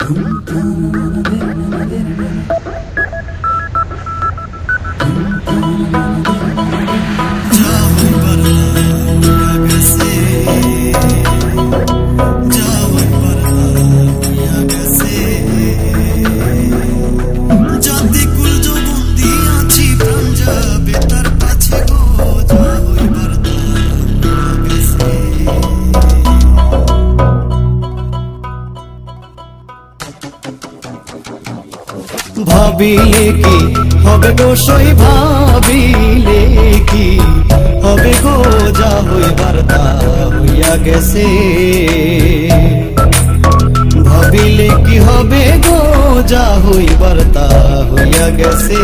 ভাবিলে কি হবে গো সই ভাবিলে কি হবে গো যা হইবার তা হইয়া গেছে ভাবিলে কি হবে গো যা হইবার তা হইয়া গেছে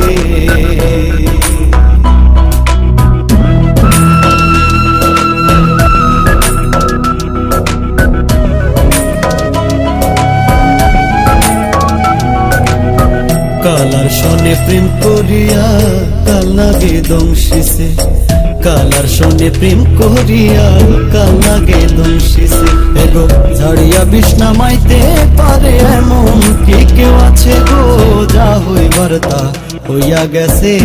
কালার শোনে প্রেম করিয়া কাল লাগে দংশিছে কালার শোনে প্রেম করিয়া কাল লাগে দংশিছে এগো ঝাড়িয়া বিষ্ণা মাইতে পারে এমন কি কেউ আছে গো যা হইবার তা হইয়া গেছে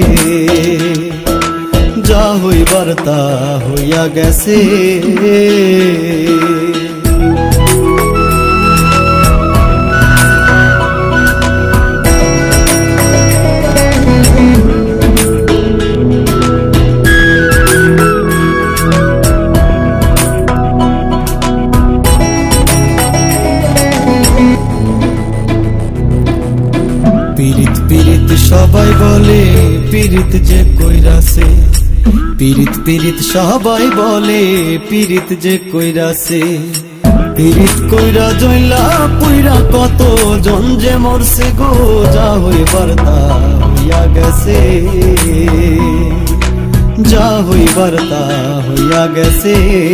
যা হইবার তা হইয়া গেছে পীড়িত পীড়িত সবাই বলে পীড়িত যে কইরাছে পীড়িত পীড়িত সবাই বলে পীড়িত যে কইরাছে পীড়িত কইরা জইলা পুইরা কত জন যে মরছে গো যা হইবার তা হইয়া গেছে যা হইবার তা হইয়া গেছে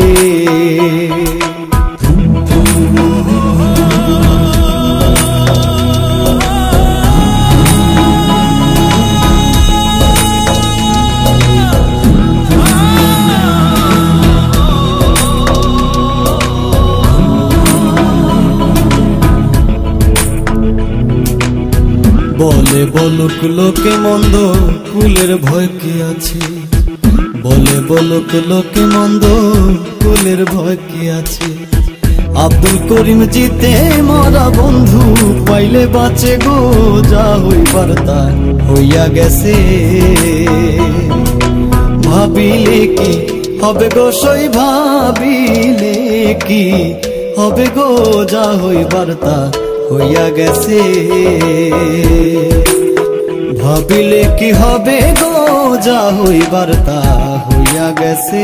বলে বলুক লোকে মন্দ কুলের ভয় কি আছে বলে বলুক লোকে মন্দ কুলের ভয় কি আছে আব্দুল করিম জিতে মরা বন্ধু পাইলে বাঁচে গো যা হইবার তা হইয়া গেছে ভাবিলে কি হবে গো সই ভাবিলে কি হবে গো যা হইবার তা হইয়া গেছে ভাবিলে কি হবে গো যা হইবার তা হইয়া গেছে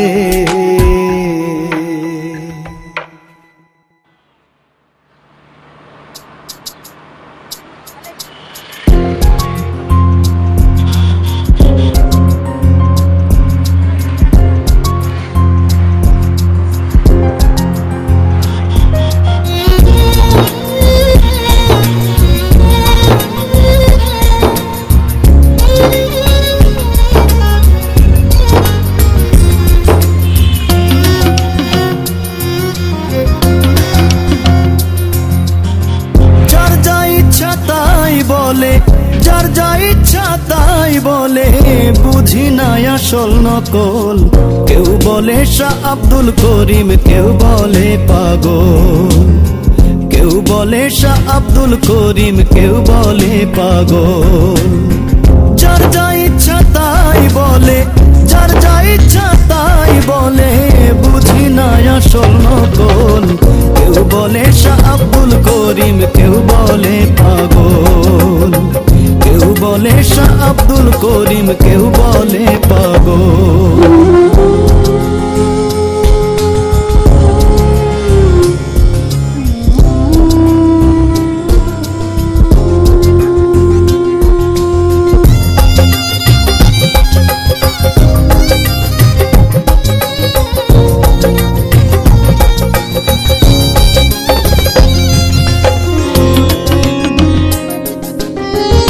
যার যা ইচ্ছা তাই বলে বুঝি না আসল নকল কেউ বলে শাহ আব্দুল করিম কেউ বলে পাগল কেউ বলে শাহ আব্দুল করিম কেউ বলে পাগল যার যা ইচ্ছা তাই বলে যার যা ইচ্ছা তাই বলে বুঝি না আসল নকল কেউ বলে শাহ আব্দুল করিম কেউ বলে পাগল কেউ বলে শাহ আব্দুল করিম কেউ বলে পাগল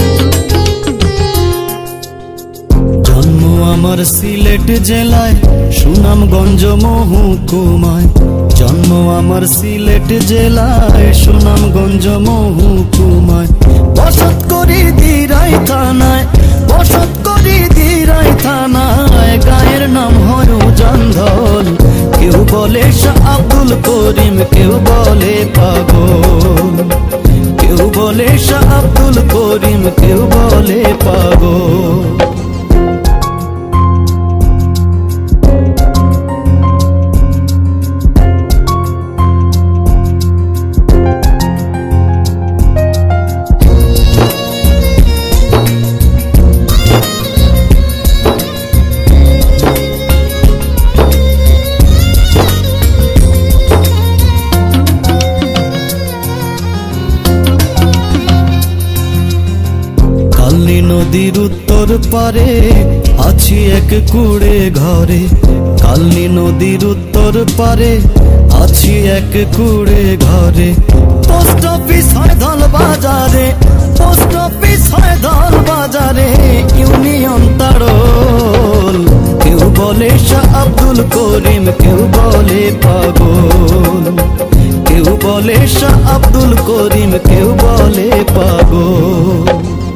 সিলেট জেলায় সুনামগঞ্জ মহকুমায় জন্ম আমার সিলেট জেলায়, সুনামগঞ্জ মহকুমায় বসত করি দিরাই থানায়, বসত করি দিরাই থানায়। গায়ের নাম হয় জন্ধল, কেউ বলে শাহ আব্দুল করিম, কেউ বলে পাগল, কেউ বলে শাহ আব্দুল করিম, কেউ বলে পাগল। নদীর উত্তর পারে আছি এক কুড়ে ঘরে, কালনী নদীর উত্তর পারে আছি এক কুড়ে ঘরে। পোস্ট অফিস হয় ধল বাজারে, পোস্ট অফিস হয় ধল বাজারে, ইউনিয়ন তাড়ল। কেউ বলে শাহ আব্দুল করিম, কেউ বলে পাগল, কেউ বলে শাহ আব্দুল করিম, কেউ বলে পাগল।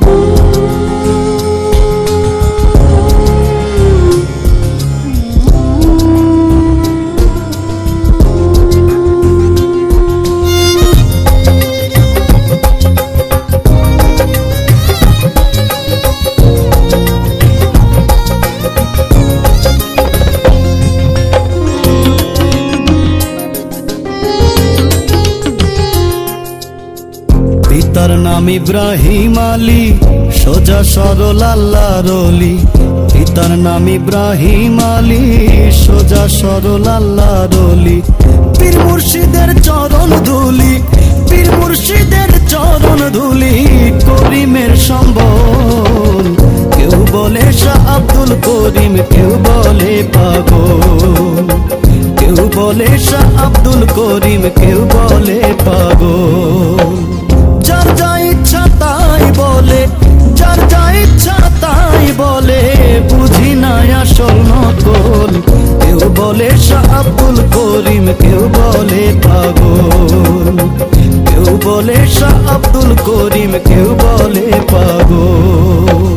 পিতার নাম ইব্রাহিম আলী, সোজা সরল আল্লাহর ওলি। পিতার নাম ইব্রাহিম আলী, সোজা সরল আল্লাহর ওলি। পীর মুর্শিদের চরণ ধুলি, পীর মুর্শিদের চরণ ধুলি, করিমের সম্বল। কেউ বলে শাহ আব্দুল করিম, কেউ বলে পাগল, কেউ বলে শাহ আব্দুল করিম, কেউ বলে পাগল। যার যা ইচ্ছা তাই বলে, যার যা ইচ্ছা তাই বলে, বুঝি না আসল নকল। কেউ বলে শাহ আব্দুল করিম, কেউ বলে পাগল, কেউ বলে শাহ আব্দুল করিম, কেউ বলে পাগল।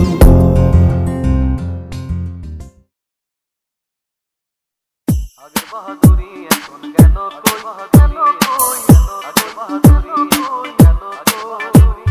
আগের বাহাদুরি এখন গেল কই, গেল কই, আগের বাহাদুরি এখন গেল কই।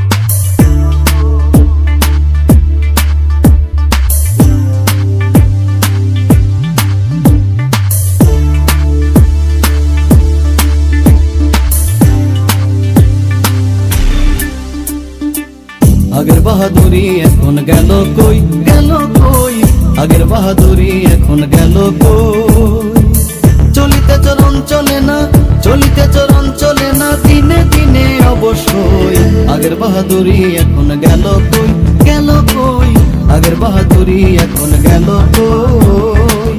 আগের বাহাদুরি এখন গেল কই, গেল কই, আগের বাহাদুরি এখন গেল কই। চলিতে চরণ চলে না, চলিতে চরণ চলে না, দিনে দিনে অবশ্যই। আগের বাহাদুরি এখন গেল কই, গেল কই, আগের বাহাদুরি এখন গেল কই।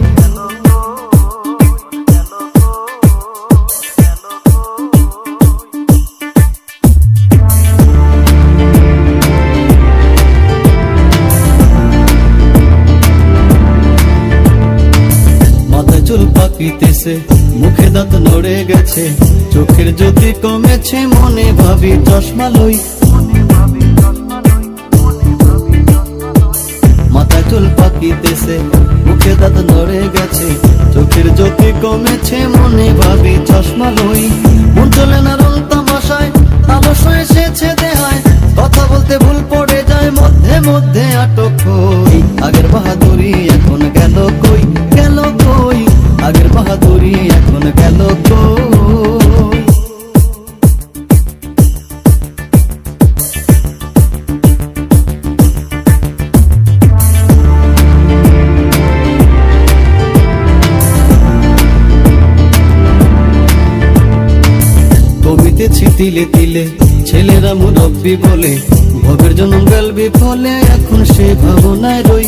চুল পাকিতেছে, মুখে দাঁত নড়ে গেছে, চোখের জ্যোতি কমেছে, মনে ভাবি চশমা লই। মাথায় চুল পাকিতেছে, মুখে দাঁত নড়ে গেছে, চোখের জ্যোতি কমেছে, মনে ভাবি চশমা লই। মন চলে না রং তামাশায়, আলস্য এসেছে দেহায়, কথা বলতে ভুল পড়ে যায়, মধ্যে মধ্যে আটক হই। আগের বাহাদুরি এখন গেল কই, গেল কই, আগের বাহাদুরি এখন গেল কই। কমিতেছি তিলে তিলে, ছেলেরা মুরব্বি বলে, ভবের জন্ম গেল বিফলে, এখন সে ভাবনায় রই।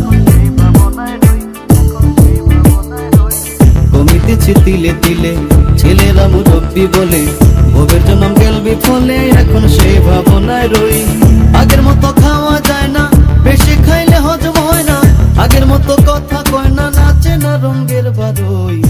কমিতেছি তিলে তিলে, ছেলেরা মুরব্বি বলে, ভবের জন্ম গেল বিফলে, এখন সে ভাবনায় রই। আগের মতো খাওয়া যায় না, বেশি খাইলে হজম হয় না, আগের মতো কথা কয় না, নাচে না রঙের বারোই